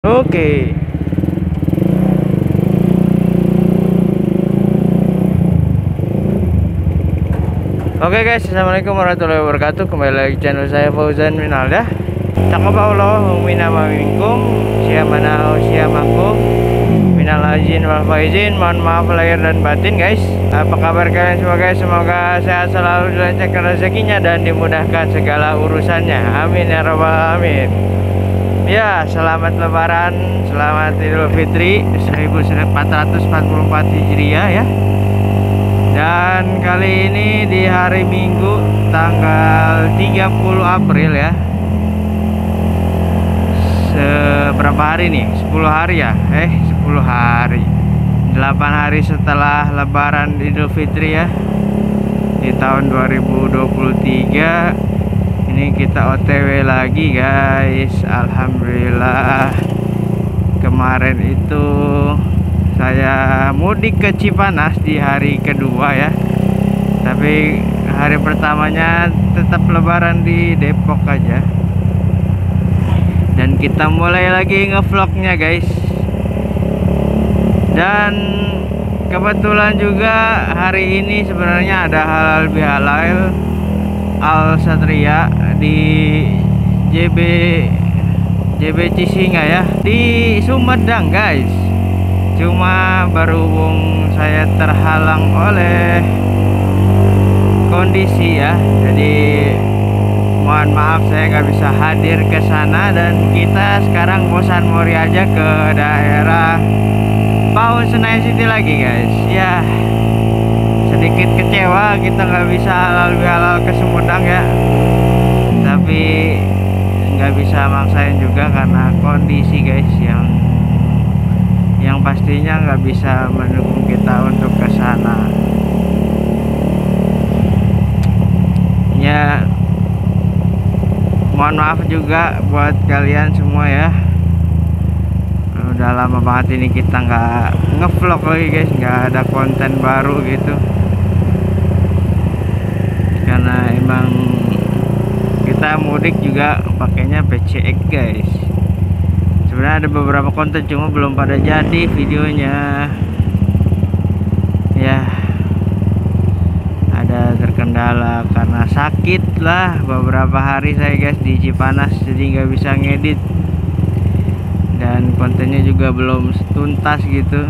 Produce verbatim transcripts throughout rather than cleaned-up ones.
Oke. Oke guys, assalamualaikum warahmatullahi wabarakatuh. Kembali lagi channel saya Fauzan Minalda. Taqabbalallahu minna wa minkum. Syamana syamakum. Minal aizin wal faizin. Mohon maaf lahir dan batin guys. Apa kabar kalian semua guys? Semoga sehat selalu, dilancarkan rezekinya dan dimudahkan segala urusannya. Amin ya rabbal alamin. Ya, selamat lebaran, selamat Idul Fitri seribu empat ratus empat puluh empat Hijriah ya. Dan kali ini di hari Minggu tanggal tiga puluh April ya. Seberapa hari nih? sepuluh hari ya? Eh, sepuluh hari. delapan hari setelah lebaran Idul Fitri ya. Di tahun dua ribu dua puluh tiga. Ini kita O T W lagi guys. Alhamdulillah. Kemarin itu saya mudik ke Cipanas di hari kedua ya. Tapi hari pertamanya tetap lebaran di Depok aja. Dan kita mulai lagi ngevlognya guys. Dan kebetulan juga hari ini sebenarnya ada halal bihalal Al Satria di J B J B Cisinga ya, di Sumedang guys. Cuma berhubung saya terhalang oleh kondisi ya, jadi mohon maaf saya nggak bisa hadir ke sana. Dan kita sekarang bosan mori aja ke daerah Paun Senayan City lagi guys ya. Sedikit kecewa kita nggak bisa halal bihalal ke Sumedang ya, tapi nggak bisa maksain juga karena kondisi guys yang yang pastinya nggak bisa mendukung kita untuk ke sana ya. Mohon maaf juga buat kalian semua ya, udah lama banget ini kita nggak ngevlog lagi guys, nggak ada konten baru gitu karena emang kita mudik juga pakainya P C X guys. Sebenarnya ada beberapa konten cuma belum pada jadi videonya ya. Ada terkendala karena sakit lah beberapa hari saya guys di Cipanas, jadi nggak bisa ngedit dan kontennya juga belum tuntas gitu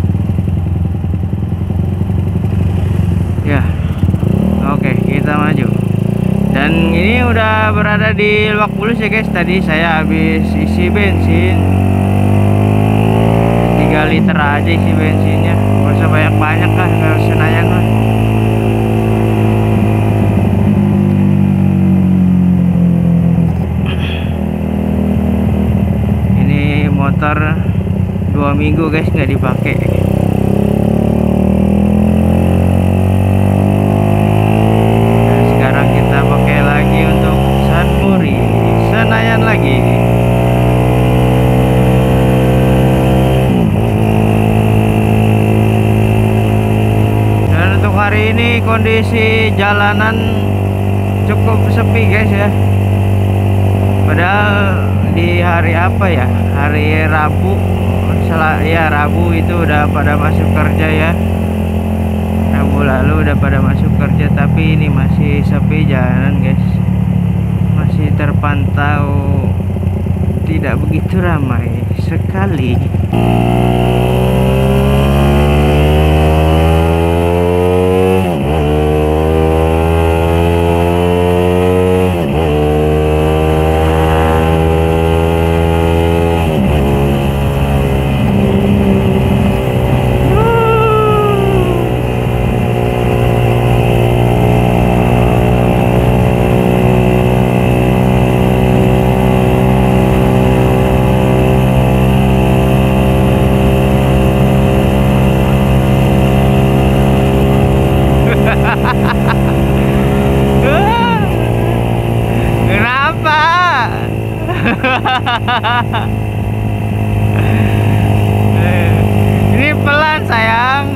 ya. Oke, kita maju. Dan ini udah berada di Lebak Bulus ya guys. Tadi saya habis isi bensin tiga liter aja isi bensinnya, gak usah banyak-banyak lah ke Senayan lah. Ini motor dua minggu guys nggak dipakai. Hari ini kondisi jalanan cukup sepi guys ya. Padahal di hari apa ya, hari Rabu setelah ya Rabu itu udah pada masuk kerja ya. Rabu lalu udah pada masuk kerja, tapi ini masih sepi jalanan guys. Masih terpantau tidak begitu ramai sekali. Ini pelan sayang.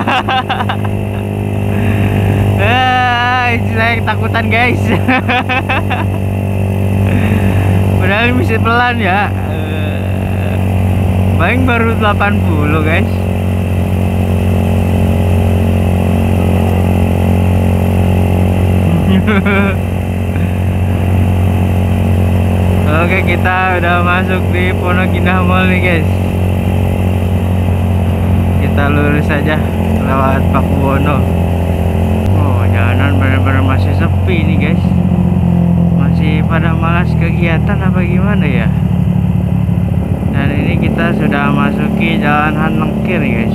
Saya ketakutan guys. Padahal bisa pelan ya. paling baru delapan puluh guys. Oke, kita udah masuk di Pondok Indah Mall nih guys. Kita lurus saja lewat Pakuwono. Oh, jalanan benar-benar masih sepi nih guys. Masih pada malas kegiatan apa gimana ya? Dan ini kita sudah masuki jalan Hanlengkir nih guys.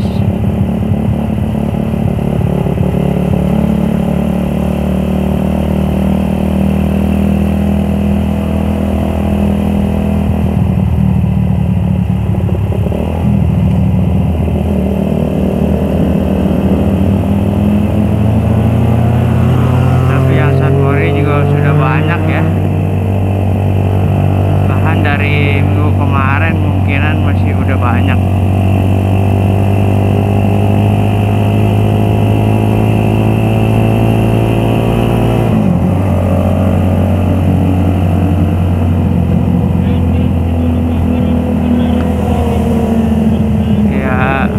Dari minggu kemarin mungkinan masih udah banyak. Ya.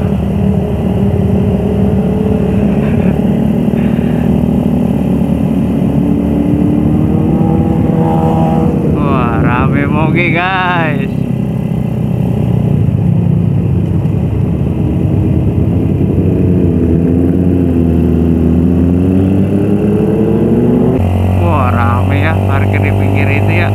Wah, rame moge guys. Wah, rame ya parkir di pinggir itu ya.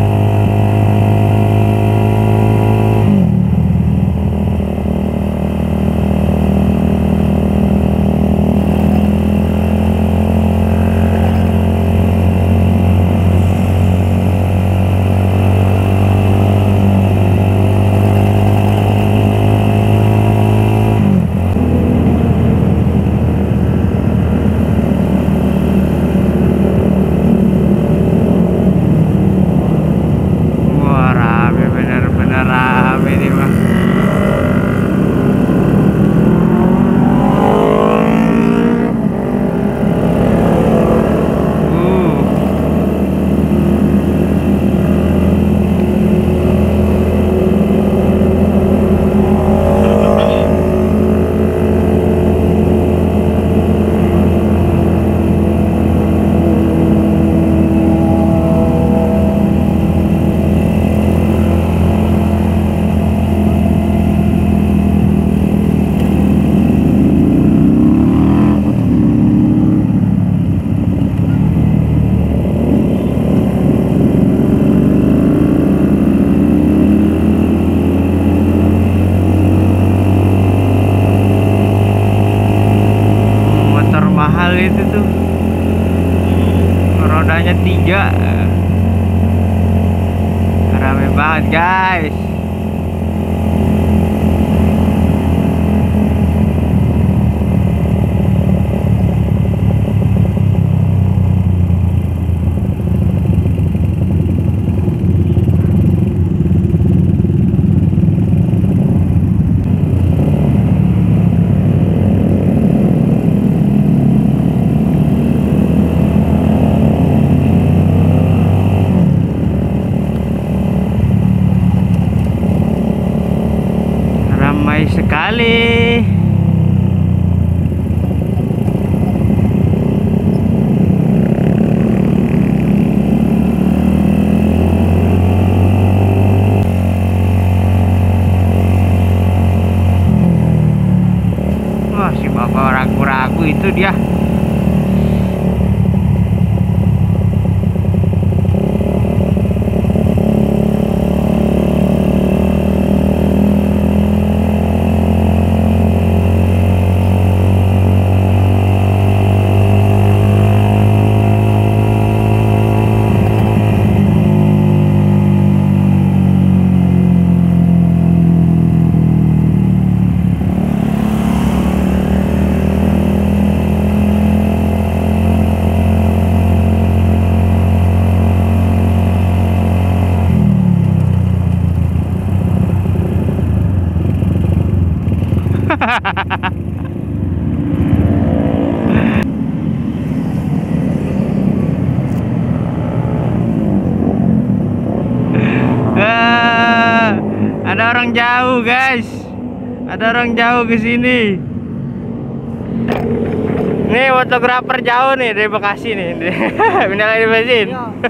Itu tuh rodanya tiga, rame banget guys. Ramai sekali. Wah, si bapak ragu-ragu itu dia. Ada orang orang jauh, guys. Ada orang jauh ke sini. Nih fotografer jauh nih dari Bekasi nih. Minal aidin.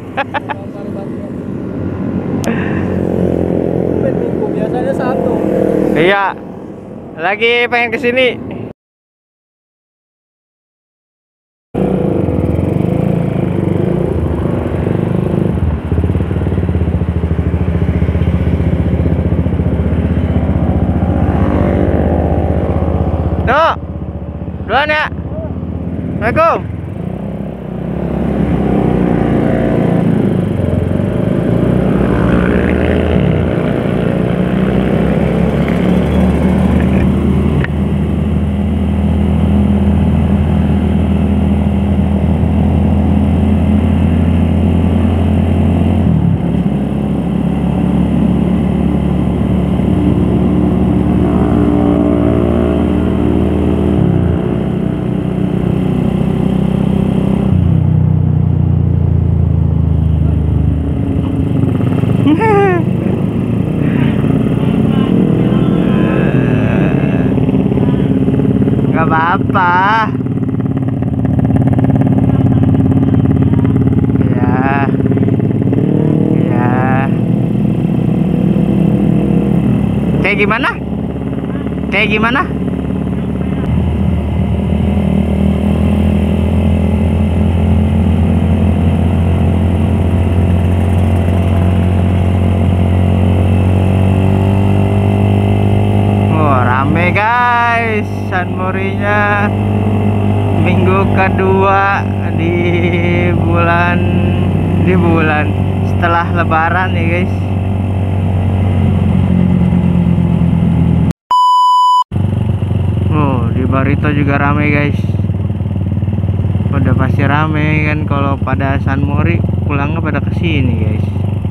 Biasanya satu. Iya. Lagi pengen ke sini. Tuh. Duluan ya. Assalamualaikum. Gak apa-apa. Ya. Ya. Kayak gimana? Kayak gimana? Rame guys, San Mori-nya minggu kedua di bulan di bulan setelah Lebaran ya guys. Oh, di Barito juga rame guys. Udah pasti rame kan kalau pada San Mori pulangnya pada kesini guys.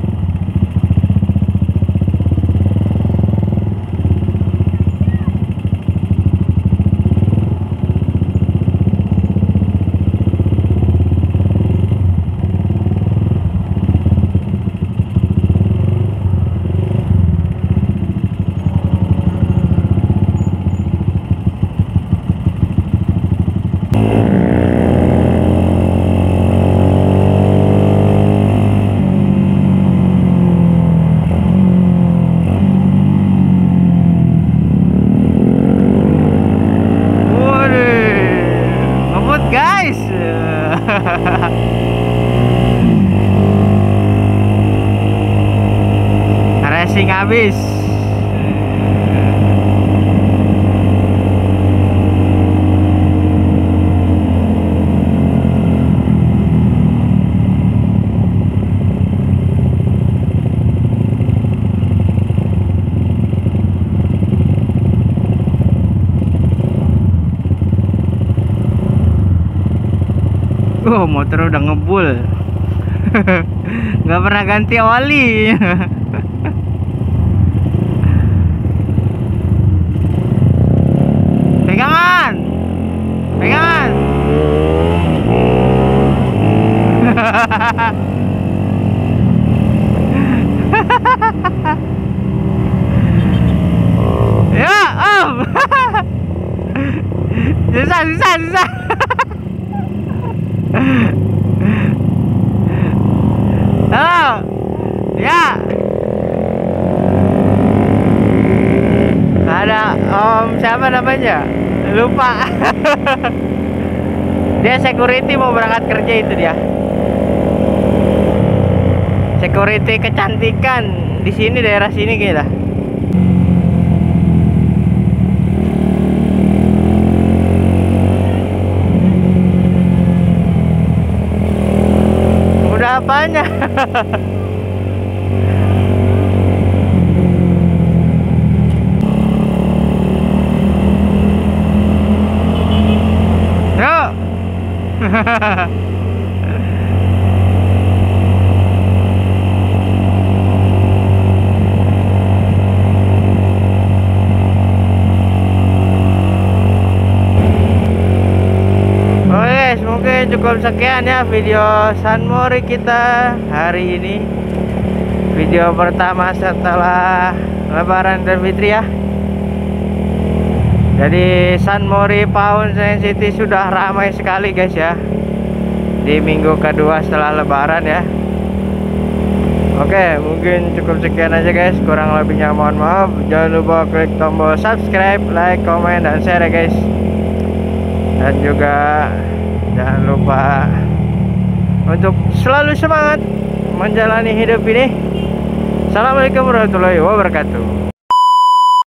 Racing habis. Oh, motor udah ngebul. Nggak pernah ganti oli. Pegangan, pegangan. Ya, om. Susah, susah, susah. Halo. Ya. Ada om siapa namanya? Lupa. Dia security mau berangkat kerja itu dia. Security kecantikan di sini daerah sini kayaknya. Udah apanya? Yuk. Oke, cukup sekian ya video San Mori kita hari ini. Video pertama setelah Lebaran Idul Fitri ya. Jadi San Mori Pawn Senayan City sudah ramai sekali guys ya, di minggu kedua setelah Lebaran ya. Oke, mungkin cukup sekian aja guys. Kurang lebihnya mohon maaf. Jangan lupa klik tombol subscribe, like, komen, dan share ya guys. Dan juga jangan lupa untuk selalu semangat menjalani hidup ini. Assalamualaikum warahmatullahi wabarakatuh.